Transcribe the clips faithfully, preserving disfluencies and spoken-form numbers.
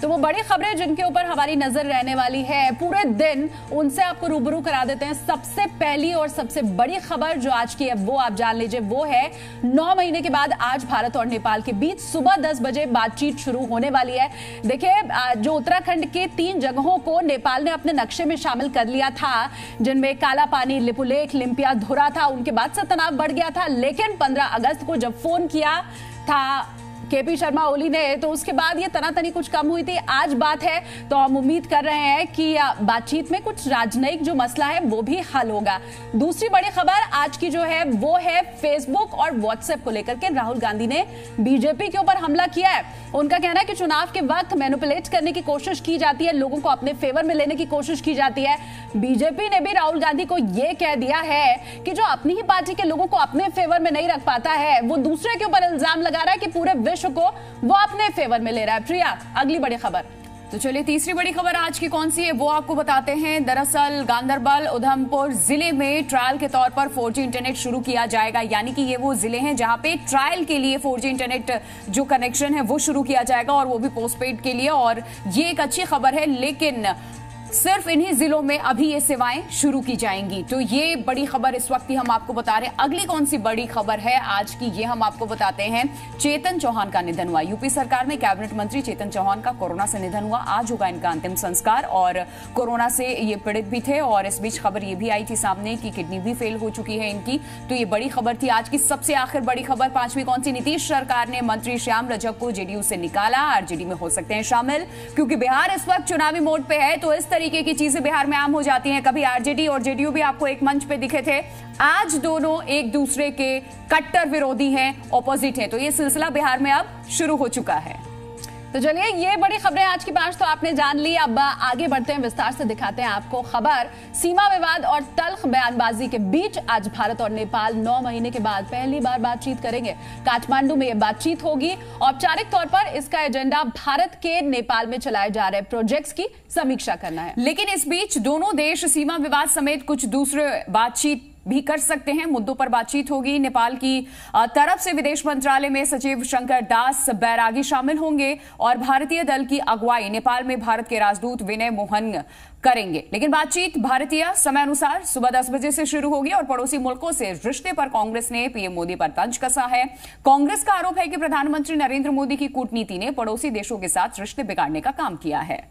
तो वो बड़ी खबरें जिनके ऊपर हमारी नजर रहने वाली है पूरे दिन, उनसे आपको रूबरू करा देते हैं। सबसे पहली और सबसे बड़ी खबर जो आज की है वो आप जान लीजिए, वो है नौ महीने के बाद आज भारत और नेपाल के बीच सुबह दस बजे बातचीत शुरू होने वाली है। देखिए, जो उत्तराखंड के तीन जगहों को नेपाल ने अपने नक्शे में शामिल कर लिया था, जिनमें काला पानी, लिपुलेख, लिम्पिया, धुरा था, उनके बाद से तनाव बढ़ गया था। लेकिन पंद्रह अगस्त को जब फोन किया था केपी शर्मा ओली ने, तो उसके बाद ये तनातनी कुछ कम हुई थी। आज बात है तो हम उम्मीद कर रहे हैं कि बातचीत में कुछ राजनयिक जो मसला है वो भी हल होगा। दूसरी बड़ी खबर आज की जो है वो है फेसबुक और व्हाट्सएप को लेकर के राहुल गांधी ने बीजेपी के ऊपर हमला किया है। उनका कहना है कि चुनाव के वक्त मैनिपुलेट करने की कोशिश की जाती है, लोगों को अपने फेवर में लेने की कोशिश की जाती है। बीजेपी ने भी राहुल गांधी को यह कह दिया है कि जो अपनी ही पार्टी के लोगों को अपने फेवर में नहीं रख पाता है, वो दूसरे के ऊपर इल्जाम लगा रहा है कि पूरे विश्व को वो अपने फेवर में ले रहा है। प्रिया, अगली बड़ी खबर। तो चलिए, तीसरी बड़ी खबर आज की कौन सी है वो आपको बताते हैं। दरअसल गांधरबल उधमपुर जिले में ट्रायल के तौर पर फोर जी इंटरनेट शुरू किया जाएगा, यानी कि ये वो जिले हैं जहां पे ट्रायल के लिए फोर जी इंटरनेट जो कनेक्शन है वो शुरू किया जाएगा, और वो भी पोस्टपेड के लिए। और ये एक अच्छी खबर है, लेकिन सिर्फ इन्हीं जिलों में अभी ये सेवाएं शुरू की जाएंगी। तो ये बड़ी खबर इस वक्त ही हम आपको बता रहे हैं। अगली कौन सी बड़ी खबर है आज की, ये हम आपको बताते हैं। चेतन चौहान का निधन हुआ। यूपी सरकार में कैबिनेट मंत्री चेतन चौहान का कोरोना से निधन हुआ। आज होगा इनका अंतिम संस्कार, और कोरोना से ये पीड़ित भी थे, और इस बीच खबर ये भी आई थी सामने कि किडनी भी फेल हो चुकी है इनकी। तो ये बड़ी खबर थी आज की। सबसे आखिर बड़ी खबर पांचवी कौन सी, नीतीश सरकार ने मंत्री श्याम रजक को जेडीयू से निकाला, आरजेडी में हो सकते हैं शामिल, क्योंकि बिहार इस वक्त चुनावी मोड पे है। तो इस तरीके की चीजें बिहार में आम हो जाती हैं। कभी आरजेडी और जेडीयू भी आपको एक मंच पे दिखे थे, आज दोनों एक दूसरे के कट्टर विरोधी हैं, ऑपोजिट हैं। तो ये सिलसिला बिहार में अब शुरू हो चुका है। तो चलिए, ये बड़ी खबरें आज की पांच तो आपने जान ली। अब आगे बढ़ते हैं, विस्तार से दिखाते हैं आपको खबर। सीमा विवाद और तल्ख बयानबाजी के बीच आज भारत और नेपाल नौ महीने के बाद पहली बार बातचीत करेंगे। काठमांडू में ये बातचीत होगी। औपचारिक तौर पर इसका एजेंडा भारत के नेपाल में चलाए जा रहे प्रोजेक्ट्स की समीक्षा करना है। लेकिन इस बीच दोनों देश सीमा विवाद समेत कुछ दूसरे बातचीत भी कर सकते हैं, मुद्दों पर बातचीत होगी। नेपाल की तरफ से विदेश मंत्रालय में सचिव शंकर दास बैरागी शामिल होंगे, और भारतीय दल की अगुवाई नेपाल में भारत के राजदूत विनय मोहन करेंगे। लेकिन बातचीत भारतीय समय अनुसार सुबह दस बजे से शुरू होगी, और पड़ोसी मुल्कों से रिश्ते पर कांग्रेस ने पीएम मोदी पर तंज कसा है। कांग्रेस का आरोप है कि प्रधानमंत्री नरेंद्र मोदी की कूटनीति ने पड़ोसी देशों के साथ रिश्ते बिगाड़ने का काम किया है।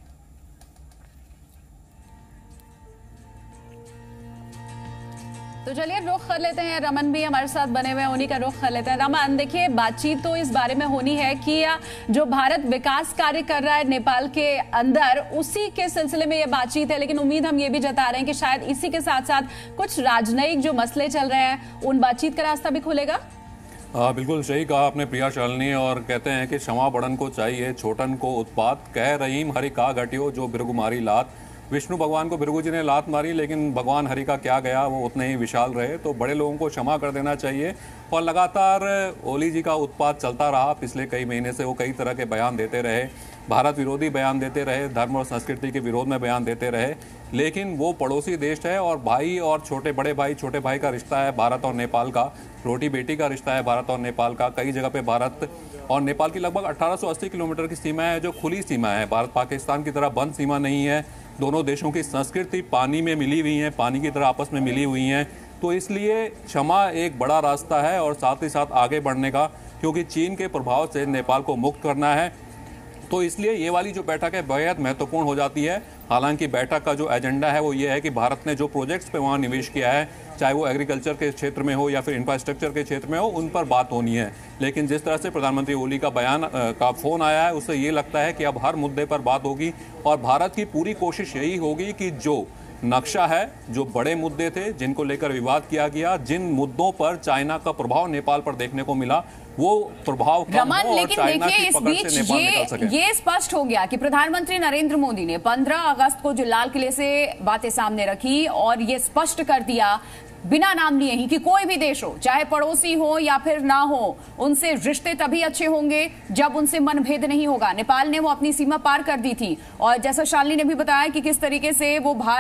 तो चलिए रुख कर लेते हैं, रमन भी हमारे साथ बने हुए हैं, उन्हीं का रुख कर लेते हैं। रमन, देखिए, बातचीत तो इस बारे में होनी है कि जो भारत विकास कार्य कर रहा है नेपाल के अंदर, उसी के सिलसिले में ये बातचीत है। लेकिन उम्मीद हम ये भी जता रहे हैं कि शायद इसी के साथ साथ कुछ राजनयिक जो मसले चल रहे हैं, उन बातचीत का रास्ता भी खुलेगा। हाँ, बिल्कुल सही कहा आपने प्रिया शालिनी। और कहते हैं कि क्षमा बड़न को चाहिए, छोटन को उत्पात, कह रहीम हरि का घटियो जो बिरगुमारी लात। विष्णु भगवान को बिरगु जी ने लात मारी, लेकिन भगवान हरि का क्या गया, वो उतने ही विशाल रहे। तो बड़े लोगों को क्षमा कर देना चाहिए। और लगातार ओली जी का उत्पात चलता रहा। पिछले कई महीने से वो कई तरह के बयान देते रहे, भारत विरोधी बयान देते रहे, धर्म और संस्कृति के विरोध में बयान देते रहे। लेकिन वो पड़ोसी देश है, और भाई और छोटे बड़े भाई छोटे भाई का रिश्ता है भारत और नेपाल का। रोटी बेटी का रिश्ता है भारत और नेपाल का। कई जगह पे भारत और नेपाल की लगभग अठारह सौ अस्सी किलोमीटर की सीमा है, जो खुली सीमा है। भारत पाकिस्तान की तरह बंद सीमा नहीं है। दोनों देशों की संस्कृति पानी में मिली हुई है, पानी की तरह आपस में मिली हुई हैं। तो इसलिए क्षमा एक बड़ा रास्ता है, और साथ ही साथ आगे बढ़ने का, क्योंकि चीन के प्रभाव से नेपाल को मुक्त करना है। तो इसलिए ये वाली जो बैठक है बेहद महत्वपूर्ण हो जाती है। हालांकि बैठक का जो एजेंडा है वो ये है कि भारत ने जो प्रोजेक्ट्स पे वहाँ निवेश किया है, चाहे वो एग्रीकल्चर के क्षेत्र में हो या फिर इंफ्रास्ट्रक्चर के क्षेत्र में हो, उन पर बात होनी है। लेकिन जिस तरह से प्रधानमंत्री ओली का बयान का फ़ोन आया है, उससे ये लगता है कि अब हर मुद्दे पर बात होगी, और भारत की पूरी कोशिश यही होगी कि जो नक्शा है, जो बड़े मुद्दे थे जिनको लेकर विवाद किया गया, जिन मुद्दों पर चाइना का प्रभाव नेपाल पर देखने को मिला, वो प्रभाव कम हो और चाइना की पकड़ से नेपाल निकल सके। ये स्पष्ट हो गया कि प्रधानमंत्री नरेंद्र मोदी ने पंद्रह अगस्त को जो लाल किले से बातें सामने रखी, और ये स्पष्ट कर दिया बिना नाम लिए ही कि कोई भी देश हो, चाहे पड़ोसी हो या फिर ना हो, उनसे रिश्ते तभी अच्छे होंगे जब उनसे मनभेद नहीं होगा। नेपाल ने वो अपनी सीमा पार कर दी थी, और जैसा शालिनी ने भी बताया कि किस तरीके से वो भारत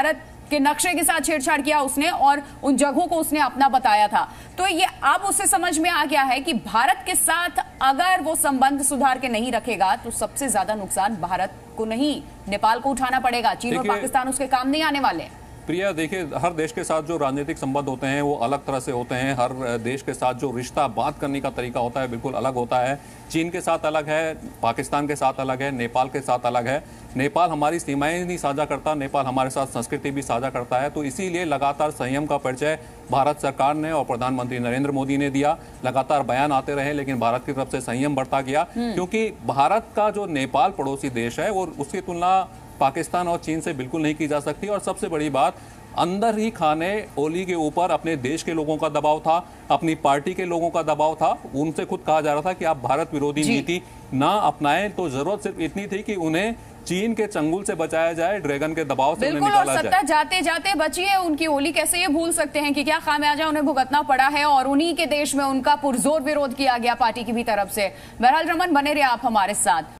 के नक्शे के साथ छेड़छाड़ किया उसने और उन जगहों को उसने अपना बताया था। तो ये अब उसे समझ में आ गया है कि भारत के साथ अगर वो संबंध सुधार के नहीं रखेगा तो सबसे ज्यादा नुकसान भारत को नहीं, नेपाल को उठाना पड़ेगा। चीन और पाकिस्तान उसके काम नहीं आने वाले। प्रिया, देखिए, हर देश के साथ जो राजनीतिक संबंध होते हैं वो अलग तरह से होते हैं। हर देश के साथ जो रिश्ता बात करने का तरीका होता है बिल्कुल अलग होता है। चीन के साथ अलग है, पाकिस्तान के साथ अलग है, नेपाल के साथ अलग है। नेपाल हमारी सीमाएं नहीं साझा करता, नेपाल हमारे साथ संस्कृति भी साझा करता है। तो इसीलिए लगातार संयम का परिचय भारत सरकार ने और प्रधानमंत्री नरेंद्र मोदी ने दिया। लगातार बयान आते रहे लेकिन भारत की तरफ से संयम बढ़ता गया, क्योंकि भारत का जो नेपाल पड़ोसी देश है वो उसकी तुलना पाकिस्तान और चीन से बिल्कुल नहीं की जा सकती। और सबसे बड़ी बात, अंदर ही खाने ओली के ऊपर अपने देश के लोगों का दबाव था, अपनी पार्टी के लोगों का दबाव था। उनसे खुद कहा जा रहा था कि आप भारत विरोधी नीति ना अपनाएं। तो जरूरत सिर्फ इतनी थी कि उन्हें चीन के चंगुल से बचाया जाए, ड्रैगन के दबाव से उन्हें निकाला जाए। सत्ता जाते जाते बची है उनकी ओली, कैसे ये भूल सकते हैं कि क्या खामियाजा उन्हें भुगतना पड़ा है और उन्हीं के देश में उनका पुरजोर विरोध किया गया पार्टी की भी तरफ से। बहरहाल रमन, बने रहे आप हमारे साथ।